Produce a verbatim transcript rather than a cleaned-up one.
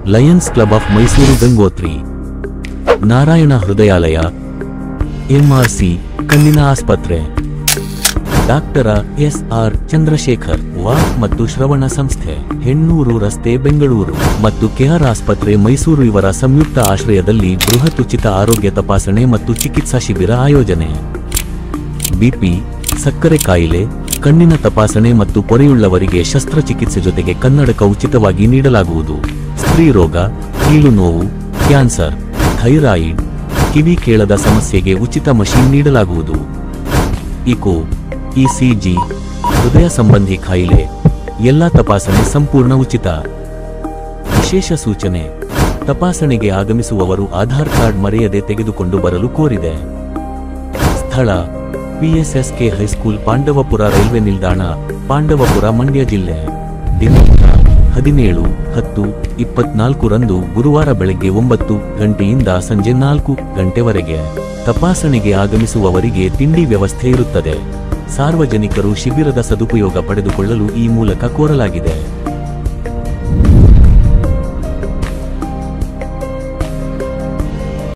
Lions club of Mysuru Gangotri, Narayana Hrudayalaya, MRC ಕಣ್ಣಿನ ಆಸ್ಪತ್ರೆ, doctor S R Chandrashekhar ವಾಕ್ ಮತ್ತು ಶ್ರವಣ ಸಂಸ್ಥೆ, ಹೆಣ್ಣೂರು ರಸ್ತೆ ಬೆಂಗಳೂರು ಮತ್ತು ಕೆಆರ್ ಆಸ್ಪತ್ರೆ ಮೈಸೂರು ಇವರ ಸಂಯುಕ್ತ ಆಶ್ರಯದಲ್ಲಿ ಬೃಹತ್ ಉಚಿತ ಆರೋಗ್ಯ ತಪಾಸಣೆ ಮತ್ತು ಚಿಕಿತ್ಸಾ ಶಿಬಿರ ಆಯೋಜನೆ. ಬಿಪಿ, ಸಕ್ಕರೆ ಕಾಯಿಲೆ, ಕಣ್ಣಿನ ತಪಾಸಣೆ ಮತ್ತು ಪೊರೆಯುಳ್ಳವರಿಗೆ ಶಸ್ತ್ರಚಿಕಿತ್ಸೆ ಜೊತೆಗೆ ಕನ್ನಡಕ ಉಚಿತವಾಗಿ ನೀಡಲಾಗುವುದು. ಸ್ತ್ರೀ ರೋಗ, ಕೀಲು ನೋವು, ಕ್ಯಾನ್ಸರ್, ಥೈರಾಯಿಡ್, ಕಿವಿ ಕೇಳದ ಸಮಸ್ಯೆಗೆ ಉಚಿತ ಮಷೀನ್ ನೀಡಲಾಗುವುದು. ಇಕೋ, ಇಸಿಜಿ, ಹೃದಯ ಸಂಬಂಧಿ ಕಾಯಿಲೆ ಎಲ್ಲಾ ತಪಾಸಣೆ ಸಂಪೂರ್ಣ ಉಚಿತ. ವಿಶೇಷ ಸೂಚನೆ: ತಪಾಸಣೆಗೆ ಆಗಮಿಸುವವರು ಆಧಾರ್ ಕಾರ್ಡ್ ಮರೆಯದೆ ತೆಗೆದುಕೊಂಡು ಬರಲು ಕೋರಿದೆ. ಸ್ಥಳ: ಪಿಎಸ್ಎಸ್ಕೆ ಹೈಸ್ಕೂಲ್, ಪಾಂಡವಪುರ ರೈಲ್ವೆ ನಿಲ್ದಾಣ, ಪಾಂಡವಪುರ, ಮಂಡ್ಯ ಜಿಲ್ಲೆ. ದಿನಾಂಕ: ಹದಿನೇಳು ಹತ್ತು ಇಪ್ಪತ್ನಾಲ್ಕು ರಂದು ಗುರುವಾರ ಬೆಳಗ್ಗೆ ಒಂಬತ್ತು ಗಂಟೆಯಿಂದ ಸಂಜೆ ನಾಲ್ಕು ಗಂಟೆವರೆಗೆ. ತಪಾಸಣೆಗೆ ಆಗಮಿಸುವವರಿಗೆ ತಿಂಡಿ ವ್ಯವಸ್ಥೆ ಇರುತ್ತದೆ. ಸಾರ್ವಜನಿಕರು ಶಿಬಿರದ ಸದುಪಯೋಗ ಪಡೆದುಕೊಳ್ಳಲು ಈ ಮೂಲಕ ಕೋರಲಾಗಿದೆ.